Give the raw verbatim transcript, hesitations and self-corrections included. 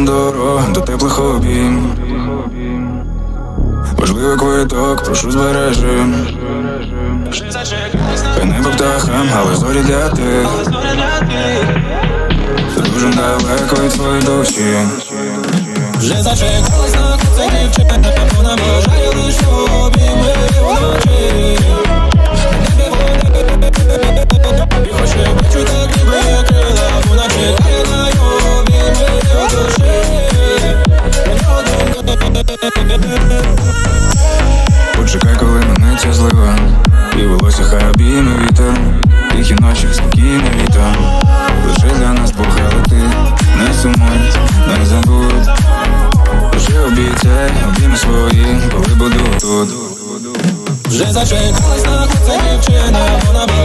нам дорога до теплих обійм. Важливий квиток, прошу збережи. Хай небо птахам, але зорі для тих, хто дуже далеко від своєї душі. Вже зачекалась на цей дівчина, вона бажає лиш обійми вночі. І хоч не бачу так, ніби я крила, вона чекає на обійми в душі. Почекай, коли минеться злива, і волосся хай обійме вітер. Тихі ночі, спокійне літо, лише для нас Бог, але ти не сумуй, не забудь. Лише обіцяй, обійми свої, коли буду тут. Вже зачекалась на цей дівчина, вона